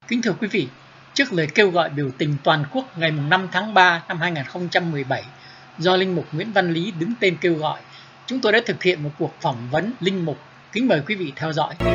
Kính thưa quý vị, trước lời kêu gọi biểu tình toàn quốc ngày 5 tháng 3 năm 2017 do Linh mục Nguyễn Văn Lý đứng tên kêu gọi, chúng tôi đã thực hiện một cuộc phỏng vấn Linh mục. Kính mời quý vị theo dõi.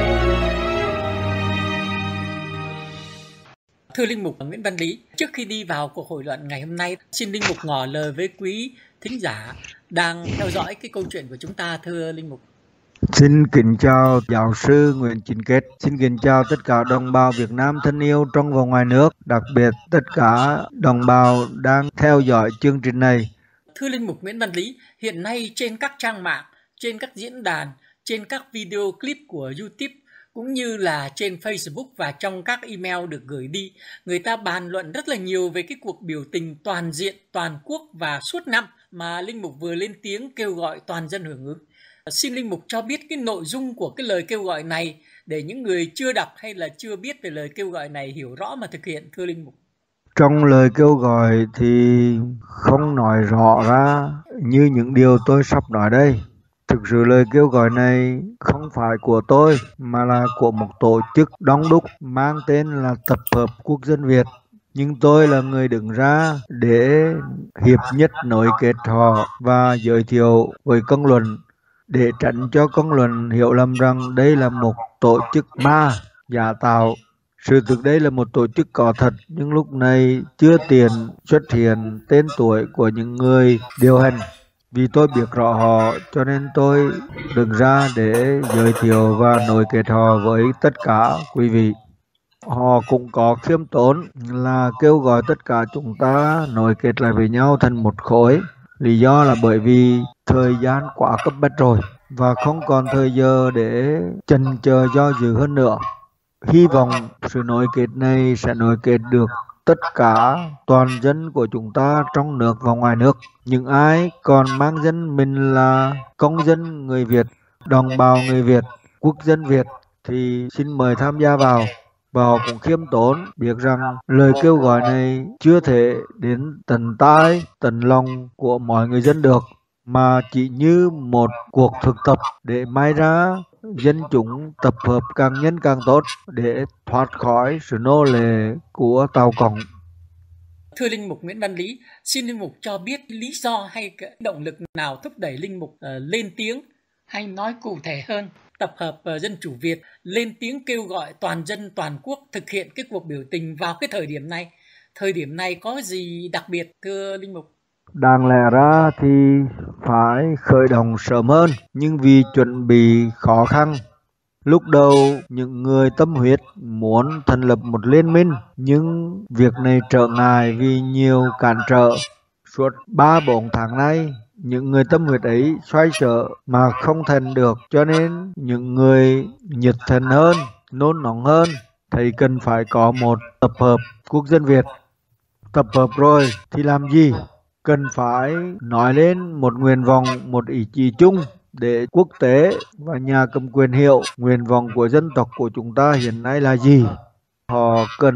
Thưa Linh mục Nguyễn Văn Lý, trước khi đi vào cuộc hội luận ngày hôm nay, xin Linh mục ngỏ lời với quý thính giả đang theo dõi cái câu chuyện của chúng ta, thưa Linh mục. Xin kính chào giáo sư Nguyễn Chính Kết, xin kính chào tất cả đồng bào Việt Nam thân yêu trong và ngoài nước, đặc biệt tất cả đồng bào đang theo dõi chương trình này. Thưa Linh mục Nguyễn Văn Lý, hiện nay trên các trang mạng, trên các diễn đàn, trên các video clip của YouTube, cũng như là trên Facebook và trong các email được gửi đi, người ta bàn luận rất là nhiều về cái cuộc biểu tình toàn diện, toàn quốc và suốt năm mà Linh mục vừa lên tiếng kêu gọi toàn dân hưởng ứng. Xin Linh mục cho biết cái nội dung của cái lời kêu gọi này để những người chưa đọc hay là chưa biết về lời kêu gọi này hiểu rõ mà thực hiện, thưa Linh mục. Trong lời kêu gọi thì không nói rõ ra như những điều tôi sắp nói đây. Thực sự lời kêu gọi này không phải của tôi mà là của một tổ chức đông đúc mang tên là Tập hợp Quốc dân Việt. Nhưng tôi là người đứng ra để hiệp nhất nối kết họ và giới thiệu với công luận để tránh cho công luận hiểu lầm rằng đây là một tổ chức ma giả tạo. Sự thực đây là một tổ chức có thật nhưng lúc này chưa tiền xuất hiện tên tuổi của những người điều hành. Vì tôi biết rõ họ cho nên tôi đứng ra để giới thiệu và nối kết họ với tất cả quý vị. Họ cũng có khiêm tốn là kêu gọi tất cả chúng ta nối kết lại với nhau thành một khối. Lý do là bởi vì thời gian quá cấp bách rồi và không còn thời giờ để chần chờ do dự hơn nữa. Hy vọng sự nối kết này sẽ nối kết được tất cả toàn dân của chúng ta trong nước và ngoài nước. Những ai còn mang danh mình là công dân người Việt, đồng bào người Việt, quốc dân Việt thì xin mời tham gia vào. Và họ cũng khiêm tốn biết rằng lời kêu gọi này chưa thể đến tận tai, tận lòng của mọi người dân được, mà chỉ như một cuộc thực tập để mai ra dân chúng tập hợp càng nhanh càng tốt để thoát khỏi sự nô lệ của Tàu Cộng. Thưa Linh mục Nguyễn Văn Lý, xin Linh mục cho biết lý do hay cái động lực nào thúc đẩy Linh mục lên tiếng, hay nói cụ thể hơn, Tập hợp Dân chủ Việt lên tiếng kêu gọi toàn dân toàn quốc thực hiện cái cuộc biểu tình vào cái thời điểm này. Thời điểm này có gì đặc biệt, thưa Linh mục? Đáng lẽ ra thì phải khởi động sớm hơn, nhưng vì chuẩn bị khó khăn. Lúc đầu những người tâm huyết muốn thành lập một liên minh, nhưng việc này trở ngại vì nhiều cản trở. Suốt 3-4 tháng nay, những người tâm huyết ấy xoay sở mà không thành được, cho nên những người nhiệt thành hơn, nôn nóng hơn, thấy cần phải có một tập hợp Quốc dân Việt. Tập hợp rồi thì làm gì? Cần phải nói lên một nguyện vọng, một ý chí chung để quốc tế và nhà cầm quyền hiểu nguyện vọng của dân tộc của chúng ta hiện nay là gì. Họ cần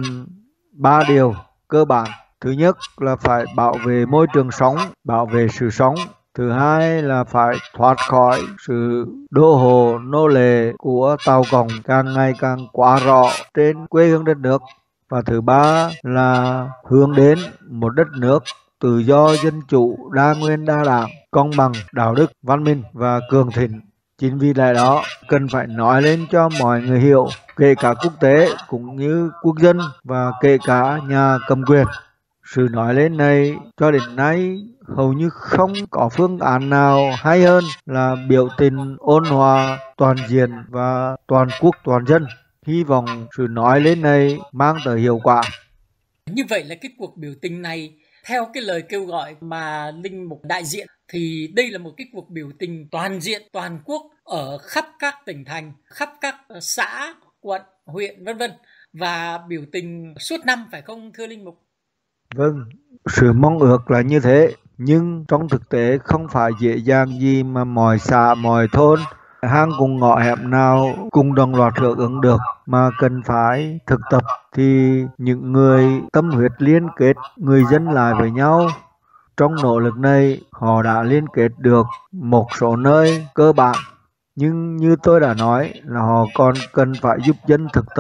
3 điều cơ bản. Thứ nhất là phải bảo vệ môi trường sống, bảo vệ sự sống. Thứ hai là phải thoát khỏi sự đô hộ nô lệ của Tàu Cộng càng ngày càng quá rõ trên quê hương đất nước. Và thứ ba là hướng đến một đất nước tự do, dân chủ, đa nguyên, đa đảng, công bằng, đạo đức, văn minh và cường thịnh. Chính vì lẽ đó cần phải nói lên cho mọi người hiểu, kể cả quốc tế cũng như quốc dân và kể cả nhà cầm quyền. Sự nói lên này cho đến nay hầu như không có phương án nào hay hơn là biểu tình ôn hòa, toàn diện và toàn quốc toàn dân. Hy vọng sự nói lên này mang tới hiệu quả. Như vậy là cái cuộc biểu tình này theo cái lời kêu gọi mà Linh mục đại diện thì đây là một cái cuộc biểu tình toàn diện, toàn quốc ở khắp các tỉnh thành, khắp các xã, quận, huyện vân vân, và biểu tình suốt năm, phải không thưa Linh mục? Vâng, sự mong ước là như thế, nhưng trong thực tế không phải dễ dàng gì mà mọi xã, mọi thôn, hang cùng ngõ hẻm nào cùng đồng loạt hưởng ứng được, mà cần phải thực tập thì những người tâm huyết liên kết người dân lại với nhau. Trong nỗ lực này, họ đã liên kết được một số nơi cơ bản, nhưng như tôi đã nói là họ còn cần phải giúp dân thực tập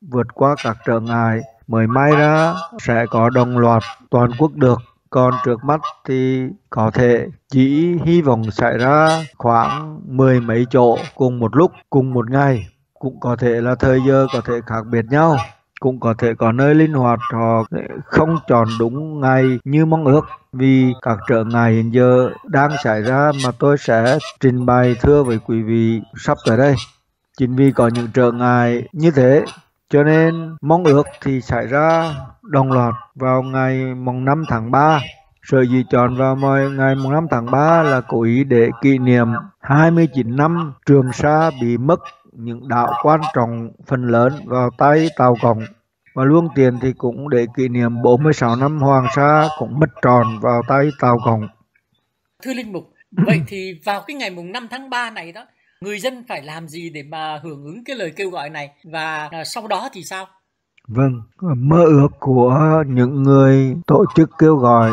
vượt qua các trở ngại mới may ra sẽ có đồng loạt toàn quốc được. Còn trước mắt thì có thể chỉ hy vọng xảy ra khoảng mười mấy chỗ cùng một lúc, cùng một ngày. Cũng có thể là thời giờ có thể khác biệt nhau, cũng có thể có nơi linh hoạt họ không chọn đúng ngày như mong ước. Vì các trở ngại hiện giờ đang xảy ra mà tôi sẽ trình bày thưa với quý vị sắp tới đây. Chính vì có những trở ngại như thế cho nên mong ước thì xảy ra đồng loạt vào ngày mùng 5 tháng 3. Sở dĩ chọn vào ngày mùng 5 tháng 3 là cố ý để kỷ niệm 29 năm Trường Sa bị mất những đảo quan trọng phần lớn vào tay Tàu Cộng. Và luôn tiền thì cũng để kỷ niệm 46 năm Hoàng Sa cũng mất tròn vào tay Tàu Cộng. Thưa Linh Mục, vậy thì vào cái ngày mùng 5 tháng 3 này đó, người dân phải làm gì để mà hưởng ứng cái lời kêu gọi này, và sau đó thì sao? Vâng, mơ ước của những người tổ chức kêu gọi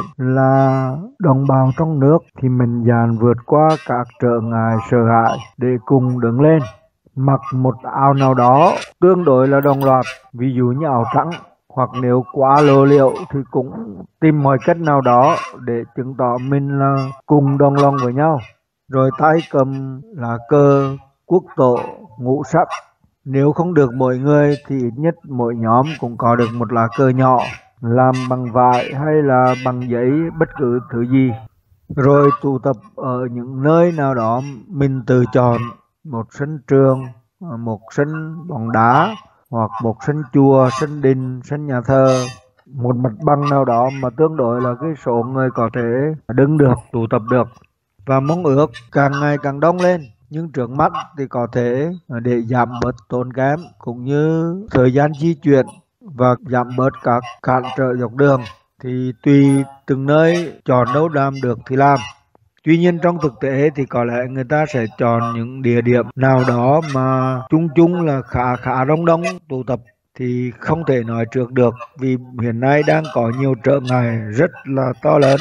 là đồng bào trong nước thì mình dạn vượt qua các trở ngại sợ hãi để cùng đứng lên, mặc một áo nào đó tương đối là đồng loạt, ví dụ như áo trắng, hoặc nếu quá lộ liễu thì cũng tìm mọi cách nào đó để chứng tỏ mình là cùng đồng lòng với nhau. Rồi tay cầm lá cờ quốc tổ ngũ sắc. Nếu không được mỗi người thì ít nhất mỗi nhóm cũng có được một lá cờ nhỏ, làm bằng vải hay là bằng giấy, bất cứ thứ gì. Rồi tụ tập ở những nơi nào đó mình tự chọn, một sân trường, một sân bóng đá, hoặc một sân chùa, sân đình, sân nhà thờ, một mặt bằng nào đó mà tương đối là cái số người có thể đứng được, tụ tập được. Và mong ước càng ngày càng đông lên. Nhưng trước mắt thì có thể để giảm bớt tốn kém cũng như thời gian di chuyển và giảm bớt các cản trở dọc đường thì tùy từng nơi chọn đâu làm được thì làm. Tuy nhiên trong thực tế thì có lẽ người ta sẽ chọn những địa điểm nào đó mà chung chung là khá đông đông tụ tập thì không thể nói trước được, vì hiện nay đang có nhiều trở ngại rất là to lớn.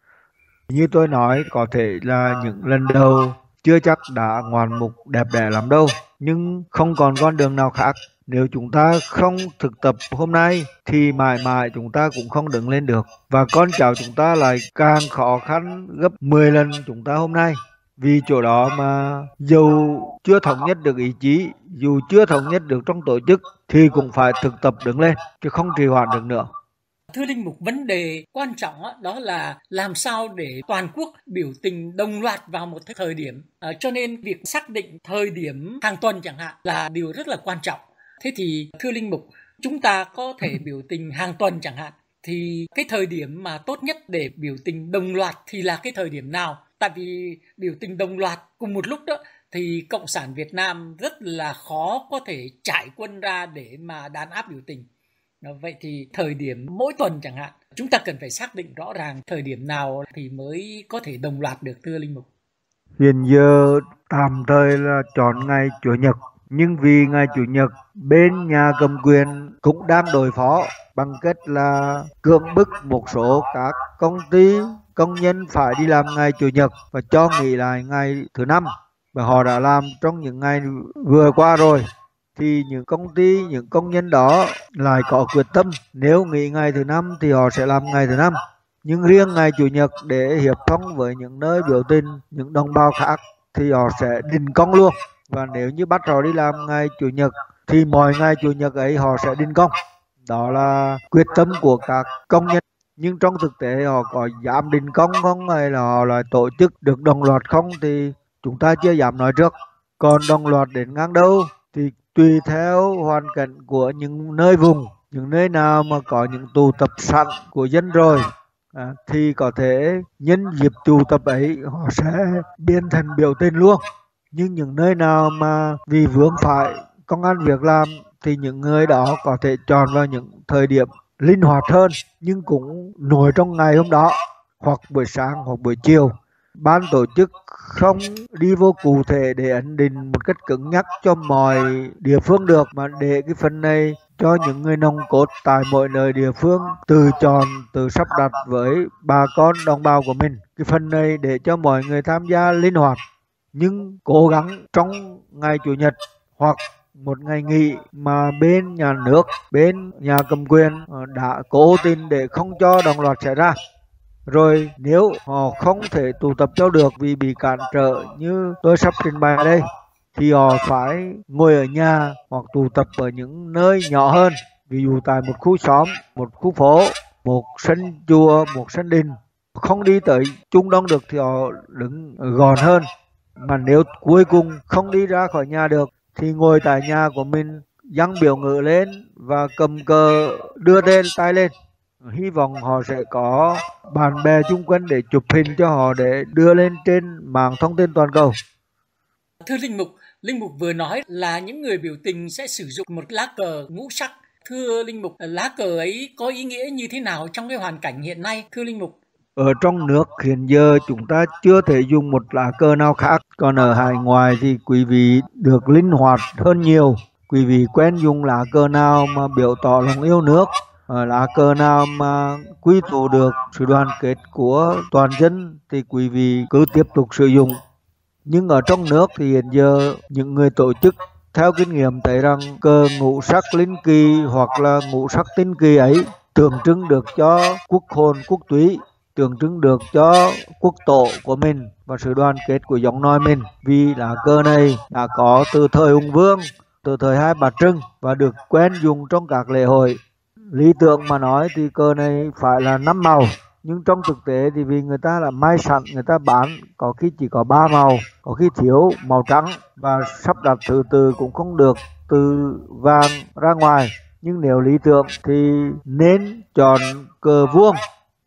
Như tôi nói, có thể là những lần đầu chưa chắc đã ngoạn mục đẹp đẽ lắm đâu, nhưng không còn con đường nào khác. Nếu chúng ta không thực tập hôm nay thì mãi mãi chúng ta cũng không đứng lên được. Và con cháu chúng ta lại càng khó khăn gấp 10 lần chúng ta hôm nay. Vì chỗ đó mà dù chưa thống nhất được ý chí, dù chưa thống nhất được trong tổ chức thì cũng phải thực tập đứng lên, chứ không trì hoãn được nữa. Thưa Linh Mục, vấn đề quan trọng đó là làm sao để toàn quốc biểu tình đồng loạt vào một thời điểm. Cho nên việc xác định thời điểm hàng tuần chẳng hạn là điều rất là quan trọng. Thế thì thưa Linh Mục, chúng ta có thể biểu tình hàng tuần chẳng hạn, thì cái thời điểm mà tốt nhất để biểu tình đồng loạt thì là cái thời điểm nào? Tại vì biểu tình đồng loạt cùng một lúc đó thì Cộng sản Việt Nam rất là khó có thể trải quân ra để mà đàn áp biểu tình. Vậy thì thời điểm mỗi tuần chẳng hạn, chúng ta cần phải xác định rõ ràng thời điểm nào thì mới có thể đồng loạt được, thưa Linh Mục. Hiện giờ tạm thời là chọn ngày Chủ nhật, nhưng vì ngày Chủ nhật bên nhà cầm quyền cũng đang đối phó bằng cách là cưỡng bức một số các công ty công nhân phải đi làm ngày Chủ nhật và cho nghỉ lại ngày thứ năm, và họ đã làm trong những ngày vừa qua rồi. Thì những công ty, những công nhân đó lại có quyết tâm nếu nghỉ ngày thứ năm thì họ sẽ làm ngày thứ năm. Nhưng riêng ngày Chủ nhật để hiệp thông với những nơi biểu tình, những đồng bào khác thì họ sẽ đình công luôn. Và nếu như bắt họ đi làm ngày Chủ nhật thì mọi ngày Chủ nhật ấy họ sẽ đình công. Đó là quyết tâm của các công nhân. Nhưng trong thực tế họ có dám đình công không, hay là họ lại tổ chức được đồng loạt không thì chúng ta chưa dám nói trước. Còn đồng loạt đến ngang đâu thì tùy theo hoàn cảnh của những nơi vùng, những nơi nào mà có những tụ tập sẵn của dân rồi thì có thể nhân dịp tụ tập ấy họ sẽ biến thành biểu tình luôn. Nhưng những nơi nào mà vì vướng phải công ăn việc làm thì những người đó có thể chọn vào những thời điểm linh hoạt hơn, nhưng cũng nổi trong ngày hôm đó, hoặc buổi sáng hoặc buổi chiều. Ban tổ chức không đi vô cụ thể để ấn định một cách cứng nhắc cho mọi địa phương được, mà để cái phần này cho những người nòng cốt tại mỗi nơi địa phương tự chọn, tự sắp đặt với bà con đồng bào của mình. Cái phần này để cho mọi người tham gia linh hoạt, nhưng cố gắng trong ngày Chủ nhật hoặc một ngày nghỉ mà bên nhà nước, bên nhà cầm quyền đã cố tình để không cho đồng loạt xảy ra. Rồi nếu họ không thể tụ tập cho được vì bị cản trở như tôi sắp trình bày đây, thì họ phải ngồi ở nhà hoặc tụ tập ở những nơi nhỏ hơn, ví dụ tại một khu xóm, một khu phố, một sân chùa, một sân đình. Không đi tới trung đông được thì họ đứng gọn hơn. Mà nếu cuối cùng không đi ra khỏi nhà được thì ngồi tại nhà của mình, giăng biểu ngữ lên và cầm cờ đưa lên tay lên. Hy vọng họ sẽ có bạn bè chung quanh để chụp hình cho họ để đưa lên trên mạng thông tin toàn cầu. Thưa Linh Mục vừa nói là những người biểu tình sẽ sử dụng một lá cờ ngũ sắc. Thưa Linh Mục, lá cờ ấy có ý nghĩa như thế nào trong cái hoàn cảnh hiện nay? Thưa Linh Mục. Ở trong nước hiện giờ chúng ta chưa thể dùng một lá cờ nào khác. Còn ở hải ngoại thì quý vị được linh hoạt hơn nhiều. Quý vị quen dùng lá cờ nào mà biểu tỏ lòng yêu nước, lá cờ nào mà quy tụ được sự đoàn kết của toàn dân thì quý vị cứ tiếp tục sử dụng. Nhưng ở trong nước thì hiện giờ những người tổ chức theo kinh nghiệm thấy rằng cờ ngũ sắc linh kỳ hoặc là ngũ sắc tinh kỳ ấy tượng trưng được cho quốc hồn quốc túy, tượng trưng được cho quốc tổ của mình và sự đoàn kết của dòng nòi mình. Vì lá cờ này đã có từ thời Hùng Vương, từ thời Hai Bà Trưng và được quen dùng trong các lễ hội. Lý tưởng mà nói thì cờ này phải là 5 màu, nhưng trong thực tế thì vì người ta là may sẵn, người ta bán có khi chỉ có 3 màu, có khi thiếu màu trắng và sắp đặt thứ tự cũng không được từ vàng ra ngoài. Nhưng nếu lý tưởng thì nên chọn cờ vuông,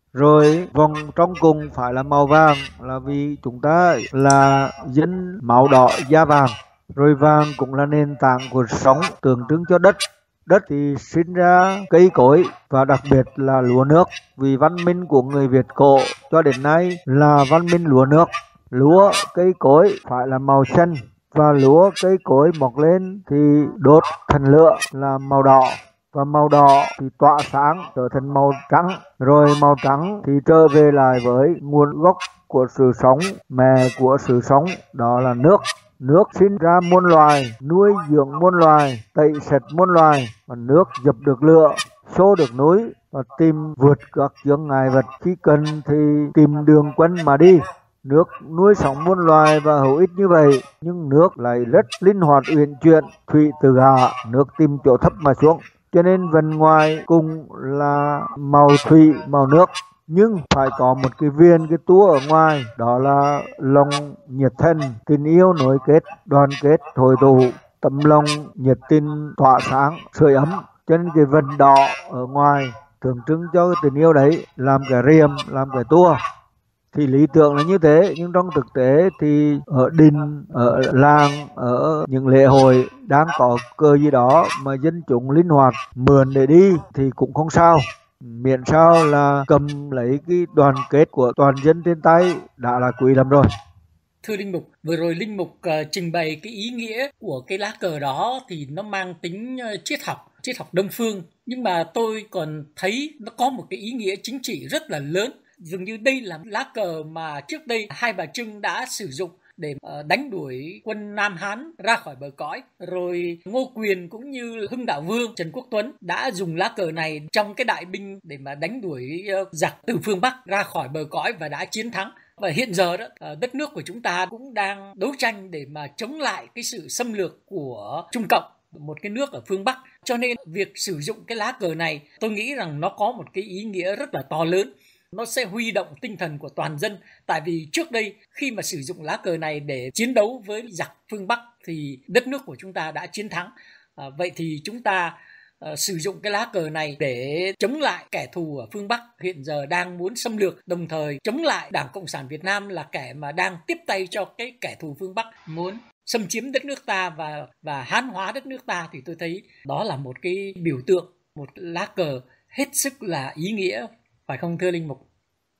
rồi vòng trong cùng phải là màu vàng, là vì chúng ta là dân máu đỏ da vàng. Rồi vàng cũng là nền tảng của sống, tượng trưng cho đất. Đất thì sinh ra cây cối và đặc biệt là lúa nước, vì văn minh của người Việt cổ cho đến nay là văn minh lúa nước. Lúa cây cối phải là màu xanh và lúa cây cối mọc lên thì đốt thành lửa là màu đỏ, và màu đỏ thì tỏa sáng trở thành màu trắng, rồi màu trắng thì trở về lại với nguồn gốc của sự sống, mẹ của sự sống, đó là nước. Nước sinh ra muôn loài, nuôi dưỡng muôn loài, tẩy sạch muôn loài, và nước dập được lửa, xô được núi và tìm vượt các chướng ngại vật, khi cần thì tìm đường quân mà đi. Nước nuôi sống muôn loài và hữu ích như vậy, nhưng nước lại rất linh hoạt uyển chuyển, thủy từ hạ, nước tìm chỗ thấp mà xuống. Cho nên vần ngoài cùng là màu thủy, màu nước, nhưng phải có một cái viên, cái tua ở ngoài, đó là lòng nhiệt thành, tình yêu nối kết, đoàn kết hội tụ, tấm lòng nhiệt tình tỏa sáng, sưởi ấm. Cho nên cái vần đỏ ở ngoài tượng trưng cho cái tình yêu đấy, làm cái riềm, làm cái tua. Thì lý tưởng là như thế, nhưng trong thực tế thì ở đình, ở làng, ở những lễ hội đang có cờ gì đó mà dân chúng linh hoạt mượn để đi thì cũng không sao, miễn sao là cầm lấy cái đoàn kết của toàn dân trên tay đã là quý lắm rồi. Thưa Linh Mục, vừa rồi Linh Mục trình bày cái ý nghĩa của cái lá cờ đó thì nó mang tính triết học Đông phương, nhưng mà tôi còn thấy nó có một cái ý nghĩa chính trị rất là lớn. Dường như đây là lá cờ mà trước đây Hai Bà Trưng đã sử dụng để đánh đuổi quân Nam Hán ra khỏi bờ cõi. Rồi Ngô Quyền cũng như Hưng Đạo Vương Trần Quốc Tuấn đã dùng lá cờ này trong cái đại binh để mà đánh đuổi giặc từ phương Bắc ra khỏi bờ cõi và đã chiến thắng. Và hiện giờ đó, đất nước của chúng ta cũng đang đấu tranh để mà chống lại cái sự xâm lược của Trung Cộng, một cái nước ở phương Bắc. Cho nên việc sử dụng cái lá cờ này, tôi nghĩ rằng nó có một cái ý nghĩa rất là to lớn. Nó sẽ huy động tinh thần của toàn dân. Tại vì trước đây khi mà sử dụng lá cờ này để chiến đấu với giặc phương Bắc thì đất nước của chúng ta đã chiến thắng. Vậy thì chúng ta sử dụng cái lá cờ này để chống lại kẻ thù ở phương Bắc hiện giờ đang muốn xâm lược, đồng thời chống lại Đảng Cộng sản Việt Nam là kẻ mà đang tiếp tay cho cái kẻ thù phương Bắc muốn xâm chiếm đất nước ta và hán hóa đất nước ta. Thì tôi thấy đó là một cái biểu tượng, một lá cờ hết sức là ý nghĩa, phải không thưa Linh Mục?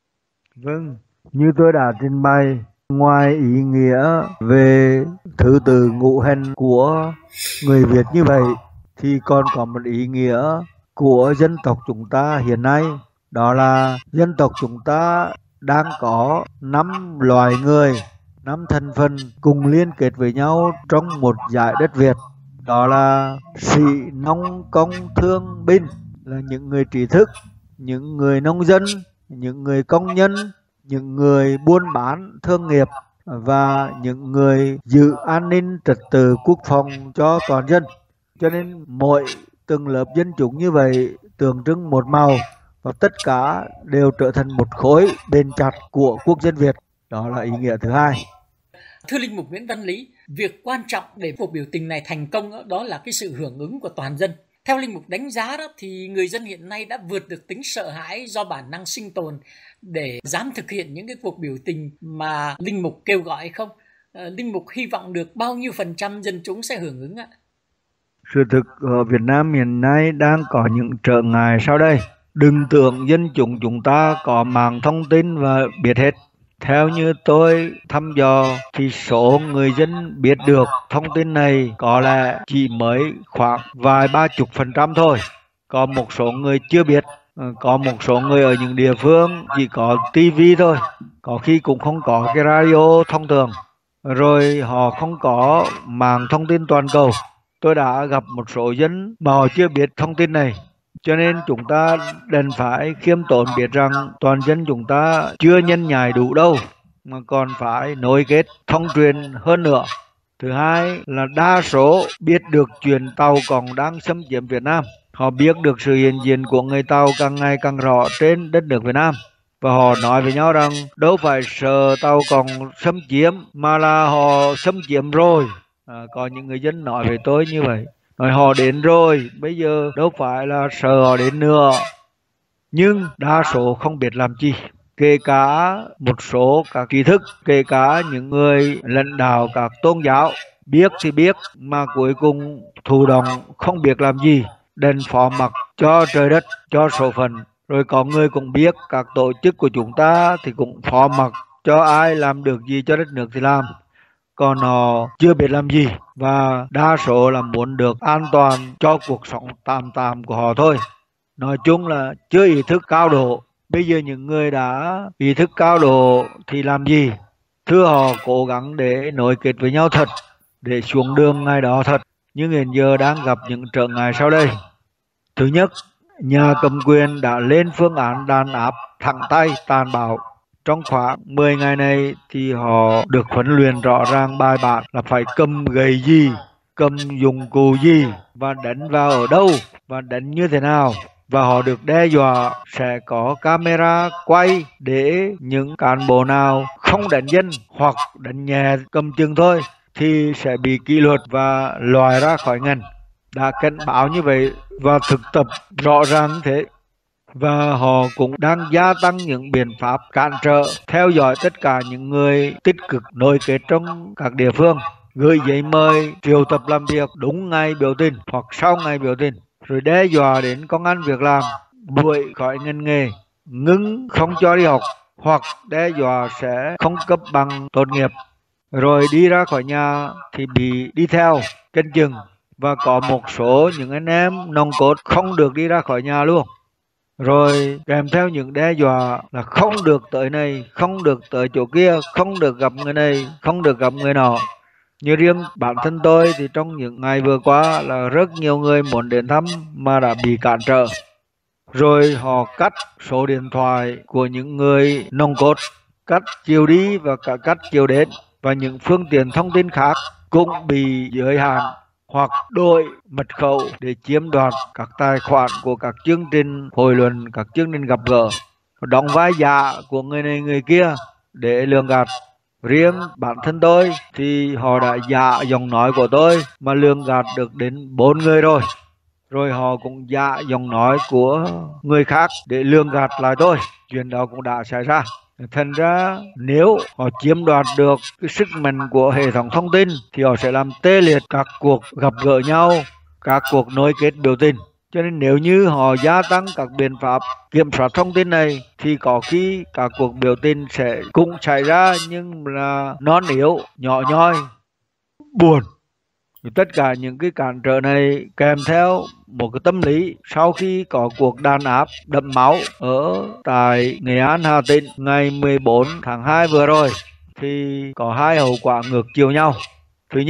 Vâng, như tôi đã trình bày, ngoài ý nghĩa về thứ tự ngũ hành của người Việt như vậy thì còn có một ý nghĩa của dân tộc chúng ta hiện nay, đó là dân tộc chúng ta đang có 5 loài người, 5 thành phần cùng liên kết với nhau trong một dải đất Việt. đó là sĩ nông công thương binh, là những người trí thức, những người nông dân, những người công nhân, những người buôn bán thương nghiệp và những người giữ an ninh trật tự quốc phòng cho toàn dân. Cho nên mỗi từng lớp dân chúng như vậy tượng trưng một màu và tất cả đều trở thành một khối bền chặt của quốc dân Việt. Đó là ý nghĩa thứ hai. Thưa Linh mục Nguyễn Văn Lý, việc quan trọng để cuộc biểu tình này thành công đó là cái sự hưởng ứng của toàn dân. Theo Linh mục đánh giá đó thì người dân hiện nay đã vượt được tính sợ hãi do bản năng sinh tồn để dám thực hiện những cái cuộc biểu tình mà Linh mục kêu gọi không? Linh mục hy vọng được bao nhiêu % dân chúng sẽ hưởng ứng ạ? Sự thực ở Việt Nam hiện nay đang có những trở ngại sau đây. Đừng tưởng dân chúng ta có mạng thông tin và biết hết. Theo như tôi thăm dò thì số người dân biết được thông tin này có lẽ chỉ mới khoảng vài 30% thôi. Có một số người chưa biết, có một số người ở những địa phương chỉ có tivi thôi, có khi cũng không có cái radio thông thường, rồi họ không có mạng thông tin toàn cầu. Tôi đã gặp một số dân mà họ chưa biết thông tin này. Cho nên chúng ta đành phải khiêm tốn biết rằng toàn dân chúng ta chưa nhân nhại đủ đâu, mà còn phải nối kết thông truyền hơn nữa. Thứ hai là đa số biết được chuyện Tàu còn đang xâm chiếm Việt Nam. Họ biết được sự hiện diện của người Tàu càng ngày càng rõ trên đất nước Việt Nam. Và họ nói với nhau rằng đâu phải sợ Tàu còn xâm chiếm mà là họ xâm chiếm rồi. Có những người dân nói với tôi như vậy. Nói họ đến rồi, bây giờ đâu phải là sợ họ đến nữa. Nhưng đa số không biết làm chi. Kể cả một số các trí thức, kể cả những người lãnh đạo các tôn giáo, biết thì biết mà cuối cùng thụ động không biết làm gì, đành phó mặc cho trời đất, cho số phận. Rồi có người cũng biết các tổ chức của chúng ta thì cũng phó mặc cho ai làm được gì cho đất nước thì làm. Còn họ chưa biết làm gì và đa số là muốn được an toàn cho cuộc sống tạm tạm của họ thôi. Nói chung là chưa ý thức cao độ. Bây giờ những người đã ý thức cao độ thì làm gì? Thưa họ cố gắng để nối kết với nhau thật, để xuống đường ngày đó thật. Nhưng hiện giờ đang gặp những trở ngại sau đây. Thứ nhất, nhà cầm quyền đã lên phương án đàn áp thẳng tay tàn bạo. Trong khoảng 10 ngày này thì họ được huấn luyện rõ ràng bài bản là phải cầm gậy gì, cầm dụng cụ gì và đánh vào ở đâu và đánh như thế nào. Và họ được đe dọa sẽ có camera quay để những cán bộ nào không đánh dân hoặc đánh nhẹ cầm chừng thôi thì sẽ bị kỷ luật và loại ra khỏi ngành. Đã cảnh báo như vậy và thực tập rõ ràng như thế. Và họ cũng đang gia tăng những biện pháp cản trở, theo dõi tất cả những người tích cực nối kết trong các địa phương, gửi giấy mời triệu tập làm việc đúng ngày biểu tình hoặc sau ngày biểu tình, rồi đe dọa đến công ăn việc làm, đuổi khỏi ngành nghề, ngưng không cho đi học hoặc đe dọa sẽ không cấp bằng tốt nghiệp, rồi đi ra khỏi nhà thì bị đi theo canh chừng. Và có một số những anh em nòng cốt không được đi ra khỏi nhà luôn. Rồi kèm theo những đe dọa là không được tới này, không được tới chỗ kia, không được gặp người này, không được gặp người nọ. Như riêng bản thân tôi thì trong những ngày vừa qua là rất nhiều người muốn đến thăm mà đã bị cản trở. Rồi họ cắt số điện thoại của những người nòng cốt, cắt chiều đi và cả cắt chiều đến, và những phương tiện thông tin khác cũng bị giới hạn hoặc đổi mật khẩu để chiếm đoạt các tài khoản của các chương trình hội luận, các chương trình gặp gỡ, đóng vai giả của người này người kia để lường gạt. Riêng bản thân tôi thì họ đã giả giọng nói của tôi mà lường gạt được đến 4 người rồi. Rồi họ cũng giả giọng nói của người khác để lường gạt lại tôi. Chuyện đó cũng đã xảy ra. Thành ra nếu họ chiếm đoạt được cái sức mạnh của hệ thống thông tin thì họ sẽ làm tê liệt các cuộc gặp gỡ nhau, các cuộc nối kết biểu tình. Cho nên nếu như họ gia tăng các biện pháp kiểm soát thông tin này thì có khi các cuộc biểu tình sẽ cũng xảy ra nhưng là non yếu, nhỏ nhoi, buồn. Tất cả những cái cản trở này kèm theo một cái tâm lý sau khi có cuộc đàn áp đẫm máu ở tại Nghệ An, Hà Tĩnh ngày 14 tháng 2 vừa rồi thì có hai hậu quả ngược chiều nhau. Thứ nhất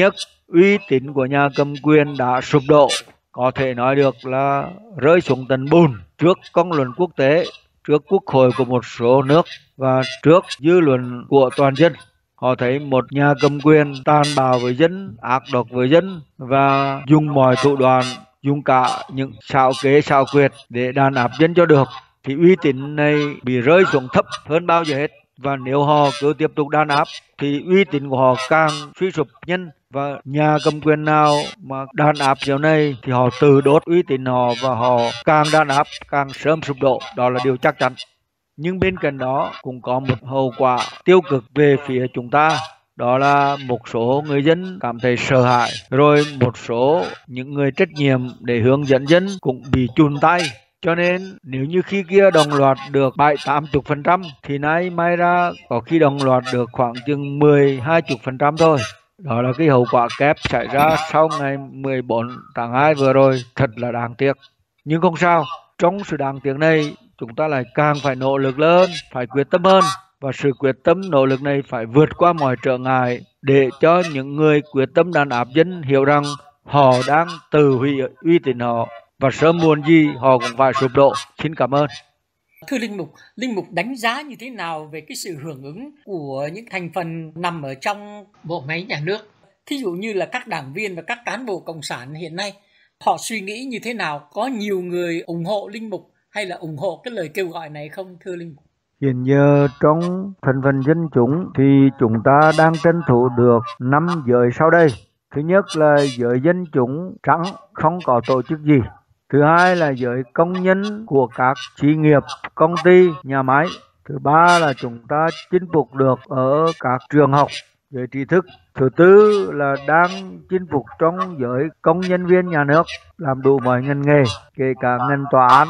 uy tín của nhà cầm quyền đã sụp đổ, có thể nói được là rơi xuống tận bùn trước công luận quốc tế, trước quốc hội của một số nước và trước dư luận của toàn dân. Họ thấy một nhà cầm quyền tàn bạo với dân, ác độc với dân và dùng mọi thủ đoạn, dùng cả những xảo kế xảo quyệt để đàn áp dân cho được, thì uy tín này bị rơi xuống thấp hơn bao giờ hết. Và nếu họ cứ tiếp tục đàn áp thì uy tín của họ càng suy sụp nhân, và nhà cầm quyền nào mà đàn áp kiểu này thì họ tự đốt uy tín họ, và họ càng đàn áp càng sớm sụp đổ, đó là điều chắc chắn. Nhưng bên cạnh đó cũng có một hậu quả tiêu cực về phía chúng ta, đó là một số người dân cảm thấy sợ hãi, rồi một số những người trách nhiệm để hướng dẫn dân cũng bị chùn tay. Cho nên nếu như khi kia đồng loạt được 70-80% thì nay may ra có khi đồng loạt được khoảng chừng 10-20% thôi. Đó là cái hậu quả kép xảy ra sau ngày 14 tháng 2 vừa rồi, thật là đáng tiếc. Nhưng không sao, trong sự đáng tiếc này chúng ta lại càng phải nỗ lực hơn, phải quyết tâm hơn, và sự quyết tâm nỗ lực này phải vượt qua mọi trở ngại để cho những người quyết tâm đàn áp dân hiểu rằng họ đang tự hủy uy tín họ, và sớm muộn gì họ cũng phải sụp đổ. Xin cảm ơn. Thưa Linh Mục đánh giá như thế nào về cái sự hưởng ứng của những thành phần nằm ở trong bộ máy nhà nước? Thí dụ như là các đảng viên và các cán bộ cộng sản hiện nay, họ suy nghĩ như thế nào? Có nhiều người ủng hộ Linh Mục hay là ủng hộ cái lời kêu gọi này không, thưa Linh Mục? Hiện giờ trong thành phần dân chúng thì chúng ta đang tranh thủ được 5 giới sau đây. Thứ nhất là giới dân chúng trắng, không có tổ chức gì. Thứ hai là giới công nhân của các xí nghiệp, công ty, nhà máy. Thứ ba là chúng ta chinh phục được ở các trường học, giới trí thức. Thứ tư là đang chinh phục trong giới công nhân viên nhà nước, làm đủ mọi ngành nghề, kể cả ngành tòa án.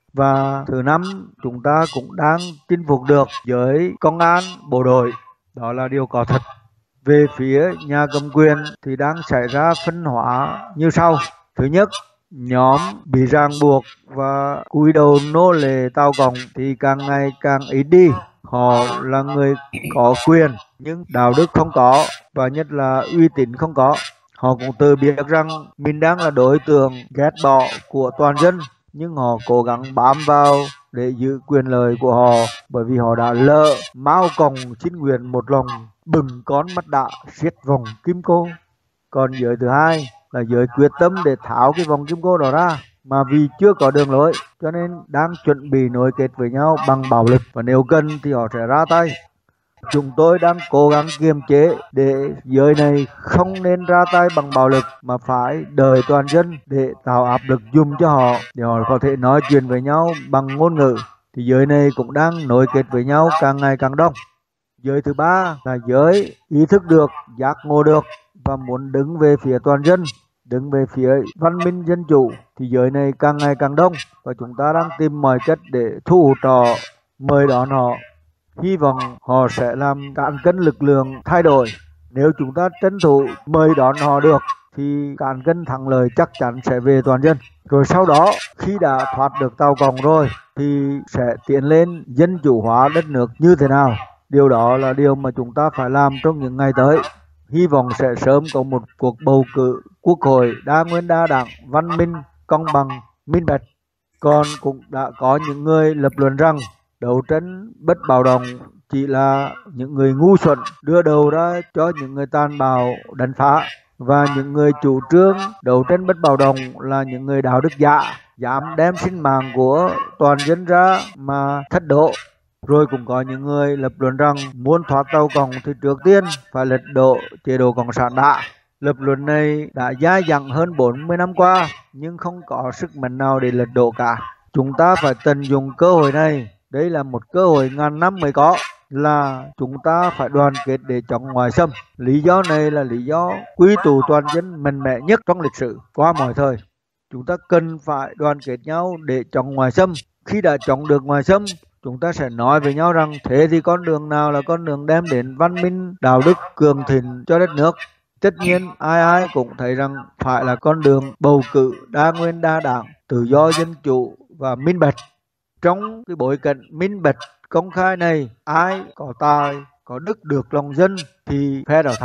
Và thứ năm, chúng ta cũng đang chinh phục được giới công an, bộ đội. Đó là điều có thật. Về phía nhà cầm quyền thì đang xảy ra phân hóa như sau. Thứ nhất, nhóm bị ràng buộc và cúi đầu nô lệ Tàu Cộng thì càng ngày càng ít đi. Họ là người có quyền nhưng đạo đức không có, và nhất là uy tín không có. Họ cũng tự biết rằng mình đang là đối tượng ghét bỏ của toàn dân, nhưng họ cố gắng bám vào để giữ quyền lợi của họ, bởi vì họ đã lỡ Mao Cộng chính quyền một lòng bừng con mắt đã siết vòng kim cô. Còn giới thứ hai là giới quyết tâm để tháo cái vòng kim cô đó ra, mà vì chưa có đường lối cho nên đang chuẩn bị nối kết với nhau bằng bạo lực, và nếu cần thì họ sẽ ra tay. Chúng tôi đang cố gắng kiềm chế để giới này không nên ra tay bằng bạo lực, mà phải đợi toàn dân để tạo áp lực dùm cho họ, để họ có thể nói chuyện với nhau bằng ngôn ngữ. Thì giới này cũng đang nối kết với nhau càng ngày càng đông. Giới thứ ba là giới ý thức được, giác ngộ được và muốn đứng về phía toàn dân, đứng về phía văn minh dân chủ, thì giới này càng ngày càng đông, và chúng ta đang tìm mọi cách để thu hút họ, mời đón họ. Hy vọng họ sẽ làm cán cân lực lượng thay đổi. Nếu chúng ta tranh thủ mời đón họ được thì cán cân thắng lợi chắc chắn sẽ về toàn dân. Rồi sau đó khi đã thoát được Tàu Cộng rồi thì sẽ tiến lên dân chủ hóa đất nước như thế nào. Điều đó là điều mà chúng ta phải làm trong những ngày tới. Hy vọng sẽ sớm có một cuộc bầu cử quốc hội đa nguyên đa đảng, văn minh, công bằng, minh bạch. Còn cũng đã có những người lập luận rằng đấu tranh bất bạo động chỉ là những người ngu xuẩn đưa đầu ra cho những người tàn bạo đánh phá, và những người chủ trương đấu tranh bất bạo động là những người đạo đức giả, dám đem sinh mạng của toàn dân ra mà thách đố. Rồi cũng có những người lập luận rằng muốn thoát Tàu Cộng thì trước tiên phải lật đổ chế độ cộng sản đã. Lập luận này đã dai dẳng hơn 40 năm qua nhưng không có sức mạnh nào để lật đổ cả. Chúng ta phải tận dụng cơ hội này. Đây là một cơ hội ngàn năm mới có, là chúng ta phải đoàn kết để chống ngoại xâm. Lý do này là lý do quy tụ toàn dân mạnh mẽ nhất trong lịch sử qua mọi thời. Chúng ta cần phải đoàn kết nhau để chống ngoại xâm. Khi đã chống được ngoại xâm, chúng ta sẽ nói với nhau rằng thế thì con đường nào là con đường đem đến văn minh, đạo đức, cường thịnh cho đất nước. Tất nhiên ai ai cũng thấy rằng phải là con đường bầu cử đa nguyên đa đảng, tự do dân chủ và minh bạch. Trong cái bối cảnh minh bạch công khai này, ai có tài, có đức được lòng dân thì phe đó thắng.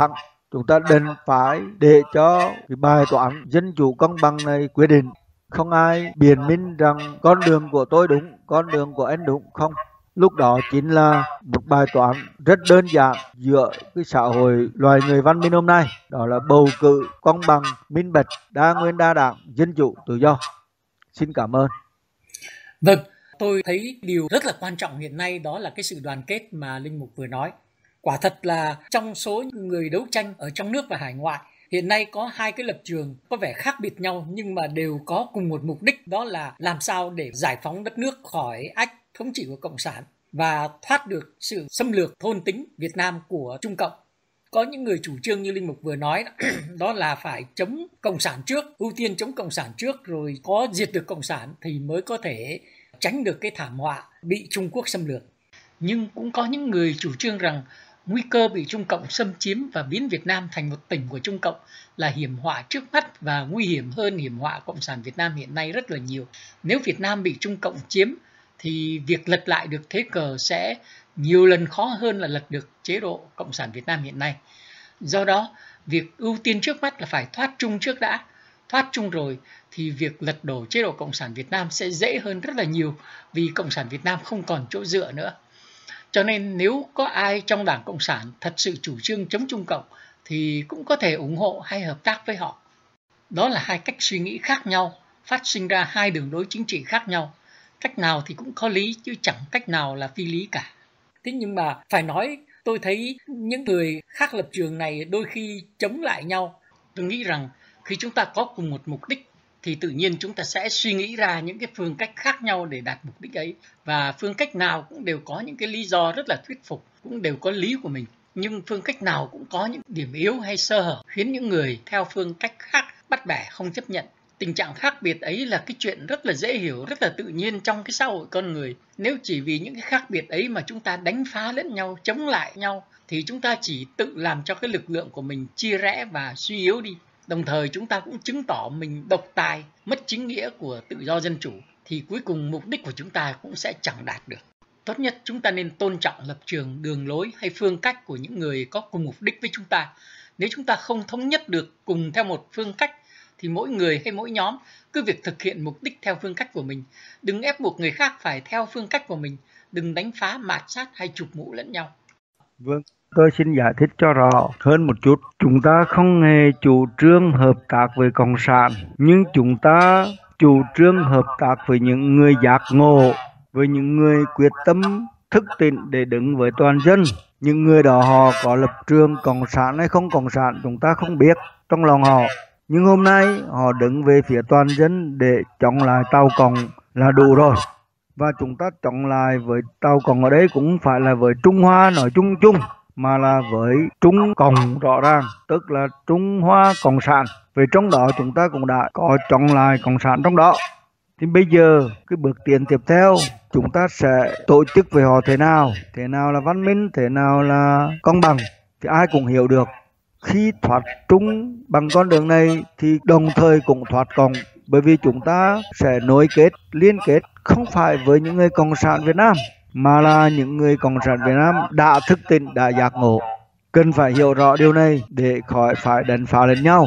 Chúng ta đành phải để cho cái bài toán dân chủ công bằng này quyết định. Không ai biện minh rằng con đường của tôi đúng, con đường của anh đúng, không. Lúc đó chính là một bài toán rất đơn giản giữa cái xã hội loài người văn minh hôm nay, đó là bầu cử công bằng, minh bạch, đa nguyên đa đảng, dân chủ, tự do. Xin cảm ơn. Vâng, tôi thấy điều rất là quan trọng hiện nay đó là cái sự đoàn kết mà Linh Mục vừa nói. Quả thật là trong số người đấu tranh ở trong nước và hải ngoại, hiện nay có hai cái lập trường có vẻ khác biệt nhau nhưng mà đều có cùng một mục đích, đó là làm sao để giải phóng đất nước khỏi ách thống trị của Cộng sản và thoát được sự xâm lược thôn tính Việt Nam của Trung Cộng. Có những người chủ trương như Linh Mục vừa nói đó là phải chống Cộng sản trước, ưu tiên chống Cộng sản trước, rồi có diệt được Cộng sản thì mới có thể tránh được cái thảm họa bị Trung Quốc xâm lược. Nhưng cũng có những người chủ trương rằng nguy cơ bị Trung Cộng xâm chiếm và biến Việt Nam thành một tỉnh của Trung Cộng là hiểm họa trước mắt và nguy hiểm hơn hiểm họa Cộng sản Việt Nam hiện nay rất là nhiều. Nếu Việt Nam bị Trung Cộng chiếm thì việc lật lại được thế cờ sẽ nhiều lần khó hơn là lật được chế độ Cộng sản Việt Nam hiện nay. Do đó, việc ưu tiên trước mắt là phải thoát Trung trước đã. Thoát Trung rồi thì việc lật đổ chế độ Cộng sản Việt Nam sẽ dễ hơn rất là nhiều vì Cộng sản Việt Nam không còn chỗ dựa nữa. Cho nên nếu có ai trong Đảng Cộng sản thật sự chủ trương chống Trung Cộng thì cũng có thể ủng hộ hay hợp tác với họ. Đó là hai cách suy nghĩ khác nhau, phát sinh ra hai đường lối chính trị khác nhau. Cách nào thì cũng có lý chứ chẳng cách nào là phi lý cả. Thế nhưng mà phải nói, tôi thấy những người khác lập trường này đôi khi chống lại nhau. Tôi nghĩ rằng khi chúng ta có cùng một mục đích thì tự nhiên chúng ta sẽ suy nghĩ ra những cái phương cách khác nhau để đạt mục đích ấy. Và phương cách nào cũng đều có những cái lý do rất là thuyết phục, cũng đều có lý của mình. Nhưng phương cách nào cũng có những điểm yếu hay sơ hở khiến những người theo phương cách khác bắt bẻ không chấp nhận. Tình trạng khác biệt ấy là cái chuyện rất là dễ hiểu, rất là tự nhiên trong cái xã hội con người. Nếu chỉ vì những cái khác biệt ấy mà chúng ta đánh phá lẫn nhau, chống lại nhau thì chúng ta chỉ tự làm cho cái lực lượng của mình chia rẽ và suy yếu đi. Đồng thời chúng ta cũng chứng tỏ mình độc tài, mất chính nghĩa của tự do dân chủ thì cuối cùng mục đích của chúng ta cũng sẽ chẳng đạt được. Tốt nhất chúng ta nên tôn trọng lập trường, đường lối hay phương cách của những người có cùng mục đích với chúng ta. Nếu chúng ta không thống nhất được cùng theo một phương cách thì mỗi người hay mỗi nhóm cứ việc thực hiện mục đích theo phương cách của mình. Đừng ép buộc người khác phải theo phương cách của mình. Đừng đánh phá, mạt sát hay chụp mũ lẫn nhau. Vâng, tôi xin giải thích cho rõ hơn một chút. Chúng ta không hề chủ trương hợp tác với Cộng sản, nhưng chúng ta chủ trương hợp tác với những người giác ngộ, với những người quyết tâm thức tỉnh để đứng với toàn dân. Những người đó họ có lập trường Cộng sản hay không Cộng sản chúng ta không biết trong lòng họ. Nhưng hôm nay họ đứng về phía toàn dân để chống lại Tàu Cộng là đủ rồi. Và chúng ta chống lại với Tàu Cộng ở đây cũng không phải là với Trung Hoa nói chung chung, mà là với Trung Cộng rõ ràng, tức là Trung Hoa Cộng sản. Vì trong đó chúng ta cũng đã có chống lại Cộng sản trong đó. Thì bây giờ cái bước tiến tiếp theo chúng ta sẽ tổ chức với họ thế nào là văn minh, thế nào là công bằng thì ai cũng hiểu được. Khi thoát Trung bằng con đường này thì đồng thời cũng thoát Cộng, bởi vì chúng ta sẽ nối kết, liên kết không phải với những người Cộng sản Việt Nam mà là những người Cộng sản Việt Nam đã thức tỉnh, đã giác ngộ. Cần phải hiểu rõ điều này để khỏi phải đánh phá lẫn nhau.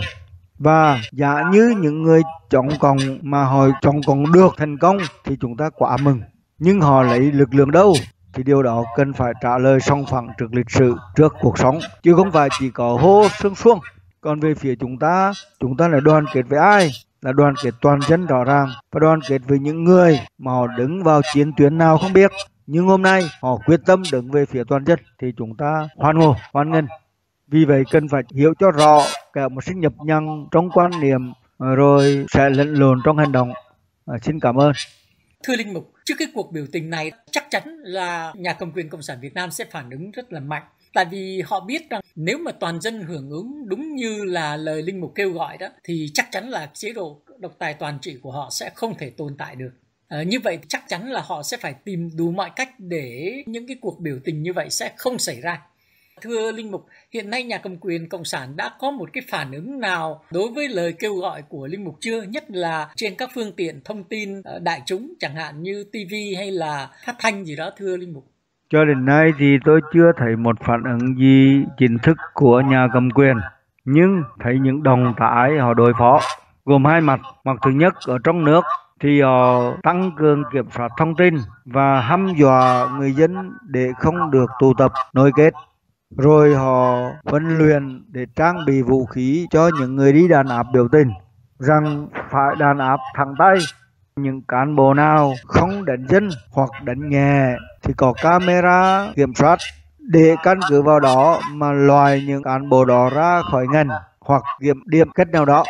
Và giả như những người chống Cộng mà họ chống Cộng được thành công thì chúng ta quá mừng. Nhưng họ lấy lực lượng đâu? Thì điều đó cần phải trả lời song phẳng trước lịch sử, trước cuộc sống, chứ không phải chỉ có hô sương suông. Còn về phía chúng ta là đoàn kết với ai? Là đoàn kết toàn dân rõ ràng và đoàn kết với những người mà họ đứng vào chiến tuyến nào không biết. Nhưng hôm nay họ quyết tâm đứng về phía toàn dân thì chúng ta hoan hô, hoan nghênh. Vì vậy cần phải hiểu cho rõ cả một sinh nhập nhằng trong quan niệm rồi sẽ lẫn lộn trong hành động. Xin cảm ơn. Thưa Linh Mục, trước cái cuộc biểu tình này chắc chắn là nhà cầm quyền Cộng sản Việt Nam sẽ phản ứng rất là mạnh. Tại vì họ biết rằng nếu mà toàn dân hưởng ứng đúng như là lời Linh Mục kêu gọi đó thì chắc chắn là chế độ độc tài toàn trị của họ sẽ không thể tồn tại được. Như vậy chắc chắn là họ sẽ phải tìm đủ mọi cách để những cái cuộc biểu tình như vậy sẽ không xảy ra. Thưa Linh Mục, hiện nay nhà cầm quyền Cộng sản đã có một cái phản ứng nào đối với lời kêu gọi của Linh Mục chưa? Nhất là trên các phương tiện thông tin đại chúng chẳng hạn như TV hay là phát thanh gì đó, thưa Linh Mục. Cho đến nay thì tôi chưa thấy một phản ứng gì chính thức của nhà cầm quyền, nhưng thấy những động thái họ đối phó gồm hai mặt. Mặt thứ nhất, ở trong nước thì họ tăng cường kiểm soát thông tin và hăm dọa người dân để không được tụ tập nối kết. Rồi họ huấn luyện để trang bị vũ khí cho những người đi đàn áp biểu tình, rằng phải đàn áp thẳng tay. Những cán bộ nào không đánh dân hoặc đánh nhẹ thì có camera kiểm soát, để căn cứ vào đó mà loại những cán bộ đó ra khỏi ngành hoặc kiểm điểm cách nào đó.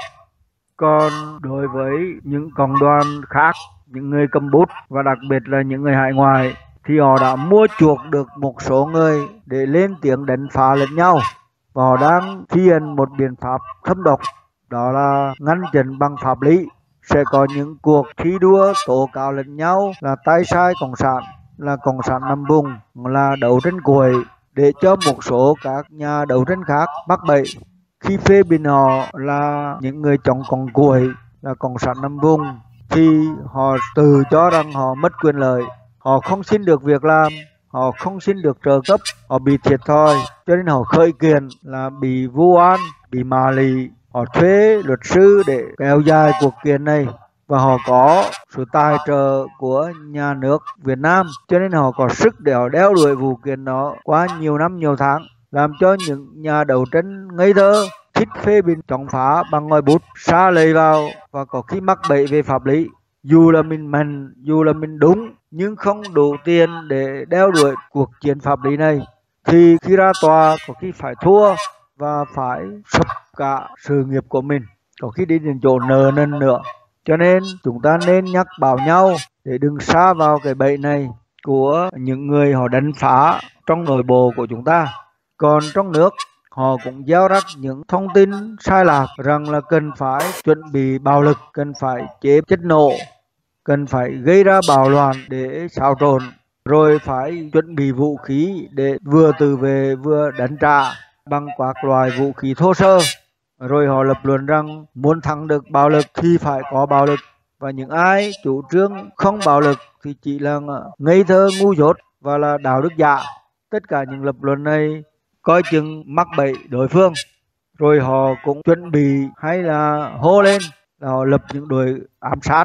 Còn đối với những cộng đoàn khác, những người cầm bút và đặc biệt là những người hải ngoại, thì họ đã mua chuộc được một số người để lên tiếng đánh phá lẫn nhau. Và họ đang thi hành một biện pháp thâm độc, đó là ngăn chặn bằng pháp lý. Sẽ có những cuộc thi đua tố cáo lẫn nhau là tay sai cộng sản, là cộng sản nằm vùng, là đấu tranh cuội, để cho một số các nhà đấu tranh khác mắc bẫy. Khi phê bình họ là những người chống cộng cuội, là cộng sản nằm vùng, thì họ tự cho rằng họ mất quyền lợi, họ không xin được việc làm, họ không xin được trợ cấp, họ bị thiệt thòi, cho nên họ khởi kiện là bị vu oan, bị mạ lị. Họ thuê luật sư để kéo dài cuộc kiện này, và họ có sự tài trợ của nhà nước Việt Nam, cho nên họ có sức để họ đeo đuổi vụ kiện đó qua nhiều năm nhiều tháng, làm cho những nhà đấu tranh ngây thơ thích phê bình chống phá bằng ngòi bút sa lầy vào, và có khi mắc bẫy về pháp lý. Dù là mình mạnh, dù là mình đúng, nhưng không đủ tiền để đeo đuổi cuộc chiến pháp lý này, thì khi ra tòa có khi phải thua và phải sập cả sự nghiệp của mình, có khi đi đến chỗ nợ nần nữa. Cho nên chúng ta nên nhắc bảo nhau để đừng sa vào cái bẫy này của những người họ đánh phá trong nội bộ của chúng ta. Còn trong nước, họ cũng gieo rắc những thông tin sai lạc rằng là cần phải chuẩn bị bạo lực, cần phải chế chất nổ, cần phải gây ra bạo loạn để xáo trộn, rồi phải chuẩn bị vũ khí để vừa tự vệ vừa đánh trả bằng các loại vũ khí thô sơ. Rồi họ lập luận rằng muốn thắng được bạo lực thì phải có bạo lực, và những ai chủ trương không bạo lực thì chỉ là ngây thơ ngu dốt và là đạo đức giả. Tất cả những lập luận này coi chừng mắc bẫy đối phương. Rồi họ cũng chuẩn bị hay là hô lên là họ lập những đội ám sát,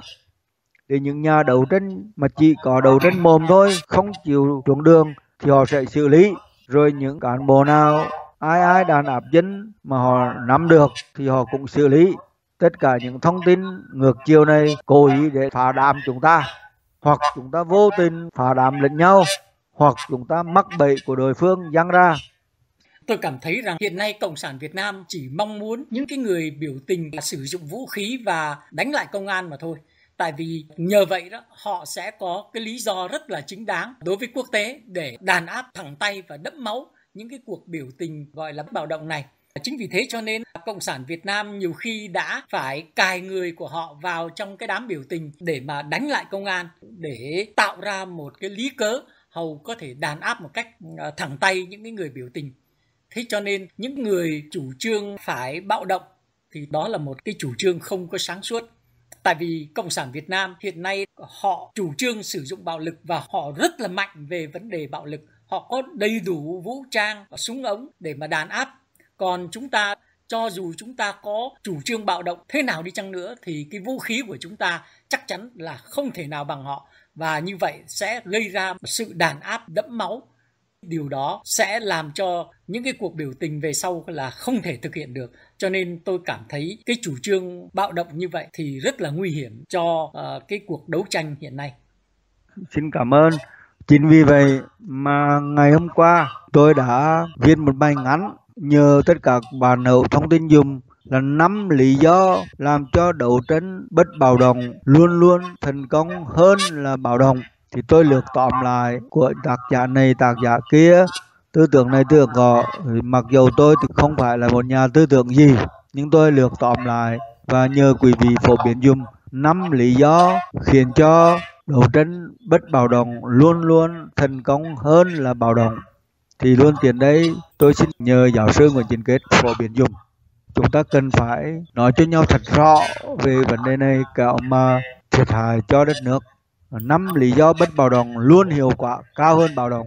để những nhà đấu tranh mà chỉ có đấu tranh mồm thôi, không chịu xuống đường thì họ sẽ xử lý. Rồi những cán bộ nào ai đàn áp dân mà họ nắm được thì họ cũng xử lý. Tất cả những thông tin ngược chiều này cố ý để phá đám chúng ta, hoặc chúng ta vô tình phá đám lẫn nhau, hoặc chúng ta mắc bẫy của đối phương giăng ra. Tôi cảm thấy rằng hiện nay Cộng sản Việt Nam chỉ mong muốn những cái người biểu tình là sử dụng vũ khí và đánh lại công an mà thôi. Tại vì nhờ vậy đó họ sẽ có cái lý do rất là chính đáng đối với quốc tế để đàn áp thẳng tay và đẫm máu những cái cuộc biểu tình gọi là bạo động này. Chính vì thế cho nên Cộng sản Việt Nam nhiều khi đã phải cài người của họ vào trong cái đám biểu tình để mà đánh lại công an, để tạo ra một cái lý cớ hầu có thể đàn áp một cách thẳng tay những cái người biểu tình. Thế cho nên những người chủ trương phải bạo động thì đó là một cái chủ trương không có sáng suốt. Tại vì Cộng sản Việt Nam hiện nay họ chủ trương sử dụng bạo lực và họ rất là mạnh về vấn đề bạo lực. Họ có đầy đủ vũ trang và súng ống để mà đàn áp. Còn chúng ta, cho dù chúng ta có chủ trương bạo động thế nào đi chăng nữa thì cái vũ khí của chúng ta chắc chắn là không thể nào bằng họ. Và như vậy sẽ gây ra sự đàn áp đẫm máu. Điều đó sẽ làm cho những cái cuộc biểu tình về sau là không thể thực hiện được. Cho nên tôi cảm thấy cái chủ trương bạo động như vậy thì rất là nguy hiểm cho cái cuộc đấu tranh hiện nay. Xin cảm ơn. Chính vì vậy mà ngày hôm qua tôi đã viết một bài ngắn nhờ tất cả các bạn hữu thông tin dùng là 5 lý do làm cho đấu tranh bất bạo động luôn luôn thành công hơn là bạo động. Thì tôi lược tóm lại của tác giả này tác giả kia, tư tưởng này tư tưởng có. Mặc dù tôi thì không phải là một nhà tư tưởng gì, nhưng tôi lược tóm lại và nhờ quý vị phổ biến dùm 5 lý do khiến cho đấu tranh bất bạo động luôn luôn thành công hơn là bạo động. Thì luôn tiền đây tôi xin nhờ giáo sư Nguyễn Chính Kết phổ biến dùm. Chúng ta cần phải nói cho nhau thật rõ về vấn đề này kẻo mà thiệt hại cho đất nước. 5 lý do bất bạo động luôn hiệu quả cao hơn bạo động.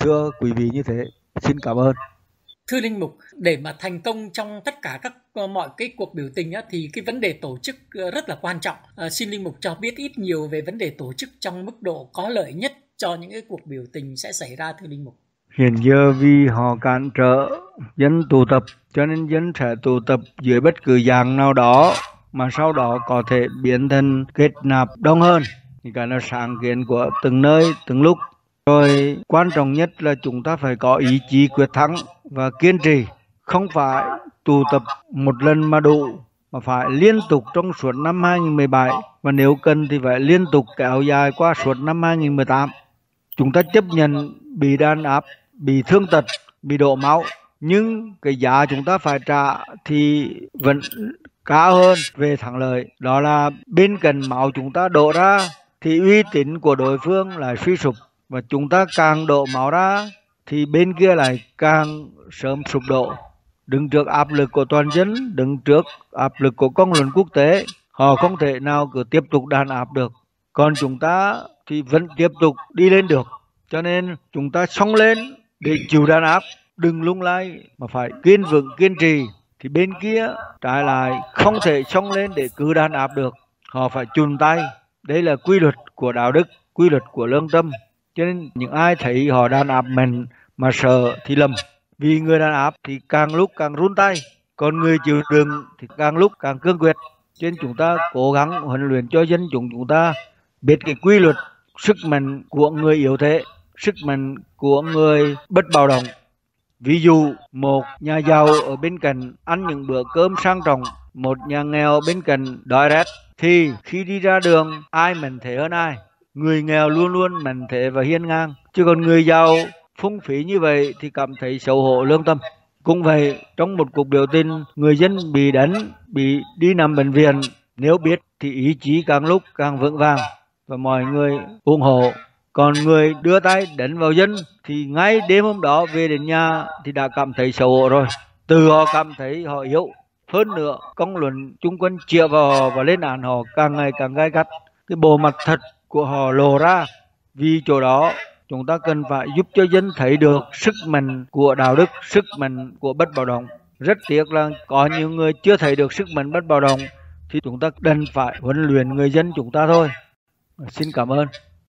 Thưa quý vị như thế, xin cảm ơn. Thưa Linh Mục, để mà thành công trong tất cả mọi cái cuộc biểu tình á, thì cái vấn đề tổ chức rất là quan trọng. Xin Linh Mục cho biết ít nhiều về vấn đề tổ chức trong mức độ có lợi nhất cho những cái cuộc biểu tình sẽ xảy ra, thưa Linh Mục. Hiện giờ vì họ cản trở dân tụ tập, cho nên dân sẽ tụ tập dưới bất cứ dạng nào đó mà sau đó có thể biến thành kết nạp đông hơn. Thì cái là sáng kiến của từng nơi, từng lúc. Rồi quan trọng nhất là chúng ta phải có ý chí quyết thắng và kiên trì. Không phải tụ tập một lần mà đủ, mà phải liên tục trong suốt năm 2017. Và nếu cần thì phải liên tục kéo dài qua suốt năm 2018. Chúng ta chấp nhận bị đàn áp, bị thương tật, bị đổ máu. Nhưng cái giá chúng ta phải trả thì vẫn cao hơn về thắng lợi. Đó là bên cạnh máu chúng ta đổ ra thì uy tín của đối phương lại suy sụp. Và chúng ta càng đổ máu ra thì bên kia lại càng sớm sụp đổ. Đứng trước áp lực của toàn dân, đứng trước áp lực của công luận quốc tế, họ không thể nào cứ tiếp tục đàn áp được. Còn chúng ta thì vẫn tiếp tục đi lên được. Cho nên chúng ta xông lên để chịu đàn áp, đừng lung lay mà phải kiên vững kiên trì. Thì bên kia trái lại không thể xông lên để cứ đàn áp được, họ phải chùn tay. Đây là quy luật của đạo đức, quy luật của lương tâm. Cho nên những ai thấy họ đàn áp mình mà sợ thì lầm. Vì người đàn áp thì càng lúc càng run tay, còn người chịu đựng thì càng lúc càng cương quyết. Cho nên chúng ta cố gắng huấn luyện cho dân chúng ta biết cái quy luật sức mạnh của người yếu thế, sức mạnh của người bất bạo động. Ví dụ một nhà giàu ở bên cạnh ăn những bữa cơm sang trọng, một nhà nghèo bên cạnh đói rét, thì khi đi ra đường ai mạnh thế hơn ai? Người nghèo luôn luôn mạnh thế và hiên ngang, chứ còn người giàu phung phí như vậy thì cảm thấy xấu hổ lương tâm. Cũng vậy, trong một cuộc biểu tình, người dân bị đánh, bị đi nằm bệnh viện, nếu biết thì ý chí càng lúc càng vững vàng và mọi người ủng hộ. Còn người đưa tay đánh vào dân thì ngay đêm hôm đó về đến nhà thì đã cảm thấy xấu hổ rồi. Từ họ cảm thấy họ yếu. Hơn nữa, công luận chung quanh chĩa vào họ và lên án họ càng ngày càng gay gắt. Cái bộ mặt thật của họ lộ ra. Vì chỗ đó chúng ta cần phải giúp cho dân thấy được sức mạnh của đạo đức, sức mạnh của bất bạo động. Rất tiếc là có nhiều người chưa thấy được sức mạnh bất bạo động thì chúng ta cần phải huấn luyện người dân chúng ta thôi. Xin cảm ơn.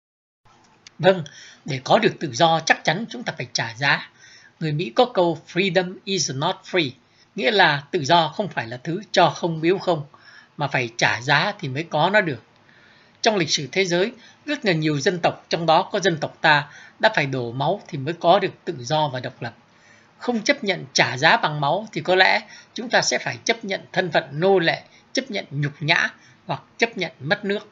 Vâng, để có được tự do chắc chắn chúng ta phải trả giá. Người Mỹ có câu freedom is not free, nghĩa là tự do không phải là thứ cho không biếu không, mà phải trả giá thì mới có nó được. Trong lịch sử thế giới, rất là nhiều dân tộc, trong đó có dân tộc ta, đã phải đổ máu thì mới có được tự do và độc lập. Không chấp nhận trả giá bằng máu thì có lẽ chúng ta sẽ phải chấp nhận thân phận nô lệ, chấp nhận nhục nhã hoặc chấp nhận mất nước.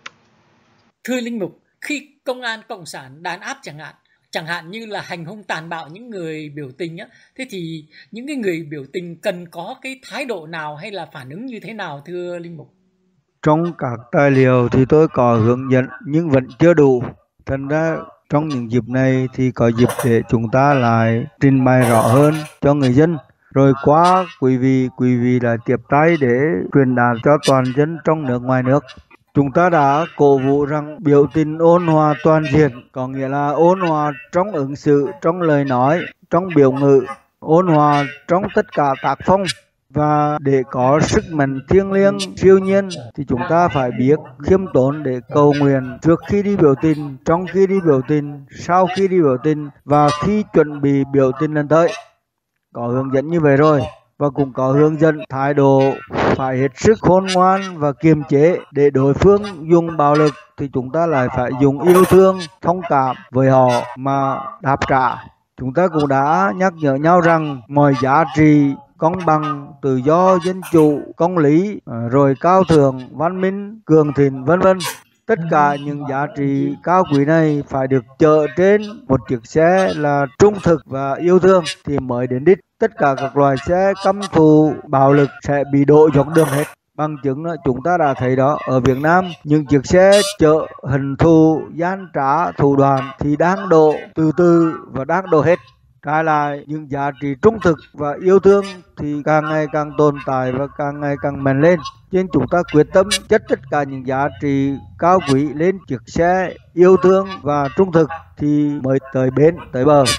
Thưa Linh Mục, khi công an cộng sản đàn áp chẳng hạn như là hành hung tàn bạo những người biểu tình á, thế thì những cái người biểu tình cần có cái thái độ nào hay là phản ứng như thế nào, thưa Linh Mục? Trong các tài liệu thì tôi có hướng dẫn nhưng vẫn chưa đủ. Thành ra trong những dịp này thì có dịp để chúng ta lại trình bày rõ hơn cho người dân. Rồi qua quý vị là tiếp tay để truyền đạt cho toàn dân trong nước ngoài nước. Chúng ta đã cổ vũ rằng biểu tình ôn hòa toàn diện, có nghĩa là ôn hòa trong ứng xử, trong lời nói, trong biểu ngữ, ôn hòa trong tất cả tác phong. Và để có sức mạnh thiêng liêng siêu nhiên thì chúng ta phải biết khiêm tốn để cầu nguyện trước khi đi biểu tình, trong khi đi biểu tình, sau khi đi biểu tình và khi chuẩn bị biểu tình lần tới. Có hướng dẫn như vậy rồi. Và cũng có hướng dẫn thái độ phải hết sức khôn ngoan và kiềm chế. Để đối phương dùng bạo lực thì chúng ta lại phải dùng yêu thương, thông cảm với họ mà đáp trả. Chúng ta cũng đã nhắc nhở nhau rằng mọi giá trị công bằng, tự do, dân chủ, công lý, rồi cao thượng, văn minh, cường thịnh, vân vân. Tất cả những giá trị cao quý này phải được chở trên một chiếc xe là trung thực và yêu thương thì mới đến đích. Tất cả các loại xe căm thù, bạo lực sẽ bị đổ dọc đường hết. Bằng chứng là chúng ta đã thấy đó, ở Việt Nam những chiếc xe chở hận thù, gian trá, thủ đoạn thì đang đổ từ từ và đang đổ hết. Trái lại những giá trị trung thực và yêu thương thì càng ngày càng tồn tại và càng ngày càng mạnh lên. Cho nên chúng ta quyết tâm chất tất cả những giá trị cao quý lên chiếc xe yêu thương và trung thực thì mới tới bến, tới bờ.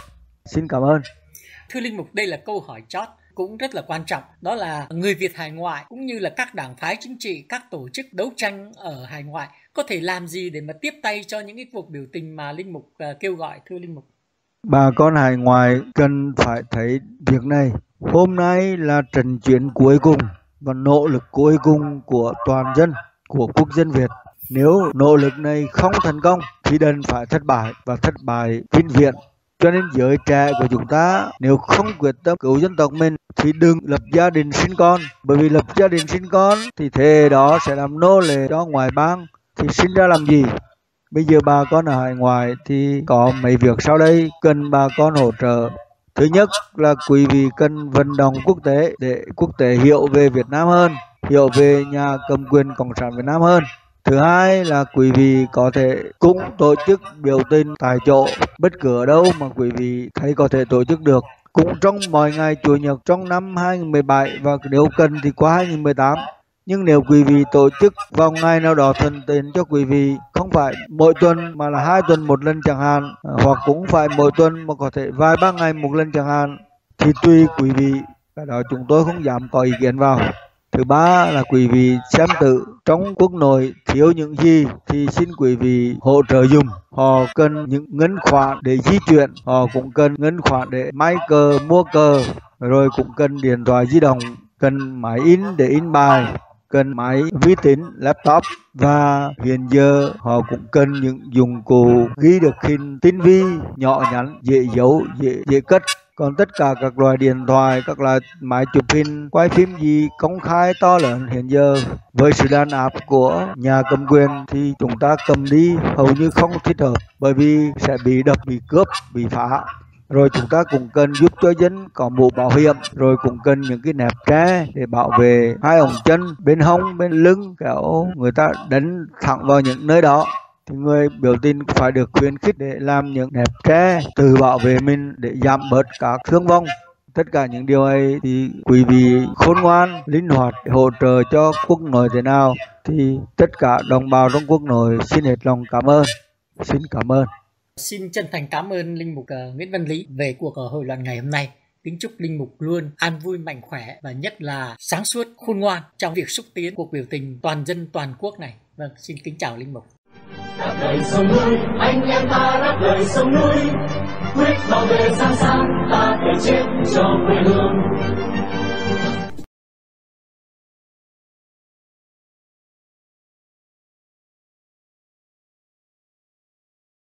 Xin cảm ơn. Thưa Linh Mục, đây là câu hỏi chót cũng rất là quan trọng, đó là người Việt hải ngoại cũng như là các đảng phái chính trị, các tổ chức đấu tranh ở hải ngoại có thể làm gì để mà tiếp tay cho những cái cuộc biểu tình mà Linh Mục kêu gọi, thưa Linh Mục? Bà con hải ngoại cần phải thấy việc này. Hôm nay là trận chiến cuối cùng và nỗ lực cuối cùng của toàn dân, của quốc dân Việt. Nếu nỗ lực này không thành công thì đành phải thất bại và thất bại vĩnh viễn. Cho nên giới trẻ của chúng ta nếu không quyết tâm cứu dân tộc mình thì đừng lập gia đình sinh con. Bởi vì lập gia đình sinh con thì thế đó sẽ làm nô lệ cho ngoại bang, thì sinh ra làm gì? Bây giờ bà con ở hải ngoại thì có mấy việc sau đây cần bà con hỗ trợ. Thứ nhất là quý vị cần vận động quốc tế để quốc tế hiểu về Việt Nam hơn, hiểu về nhà cầm quyền Cộng sản Việt Nam hơn. Thứ hai là quý vị có thể cũng tổ chức biểu tình tại chỗ, bất cứ ở đâu mà quý vị thấy có thể tổ chức được. Cũng trong mọi ngày Chủ nhật trong năm 2017 và nếu cần thì qua 2018. Nhưng nếu quý vị tổ chức vào ngày nào đó thuận tiện cho quý vị, không phải mỗi tuần mà là 2 tuần một lần chẳng hạn, hoặc cũng phải mỗi tuần mà có thể vài ba ngày một lần chẳng hạn, thì tùy quý vị, cái đó chúng tôi không dám có ý kiến vào. Thứ ba là quý vị xem tự trong quốc nội thiếu những gì thì xin quý vị hỗ trợ dùm. Họ cần những ngân khoản để di chuyển, họ cũng cần ngân khoản để may cờ, mua cờ, rồi cũng cần điện thoại di động, cần máy in để in bài, cần máy vi tính, laptop, và hiện giờ họ cũng cần những dụng cụ ghi được hình tinh vi, nhỏ nhắn, dễ giấu, dễ cất. Còn tất cả các loại điện thoại, các loại máy chụp hình, quay phim gì công khai to lớn hiện giờ với sự đàn áp của nhà cầm quyền thì chúng ta cầm đi hầu như không thích hợp, bởi vì sẽ bị đập, bị cướp, bị phá. Rồi chúng ta cũng cần giúp cho dân có mũ bảo hiểm, rồi cũng cần những cái nẹp tre để bảo vệ hai ống chân, bên hông, bên lưng, kéo người ta đánh thẳng vào những nơi đó. Thì người biểu tình phải được khuyến khích để làm những nẹp tre tự bảo vệ mình để giảm bớt các thương vong. Tất cả những điều ấy thì quý vị khôn ngoan, linh hoạt để hỗ trợ cho quốc nội thế nào thì tất cả đồng bào trong quốc nội xin hết lòng cảm ơn. Xin cảm ơn. Xin chân thành cảm ơn Linh Mục Nguyễn Văn Lý về cuộc hội luận ngày hôm nay. Kính chúc Linh Mục luôn an vui, mạnh khỏe và nhất là sáng suốt, khôn ngoan trong việc xúc tiến cuộc biểu tình toàn dân toàn quốc này. Vâng, xin kính chào Linh Mục. Đáp lời sông núi, anh em ta đáp lời sông núi, quyết bảo vệ Giang Sang, ta thể chết cho quê hương.